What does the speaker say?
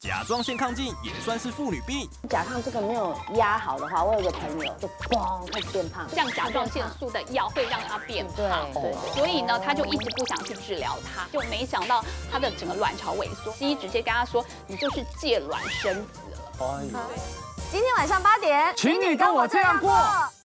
甲状腺亢进也算是妇女病。 甲亢这个没有压好的话，我有个朋友就嘣开始变胖， 像甲状腺素的药会让她变胖，所以呢，她就一直不想去治疗它，就没想到她的整个卵巢萎缩，西医直接跟她说，你就是借卵生子了。 今天晚上8点， 请你跟我这样过。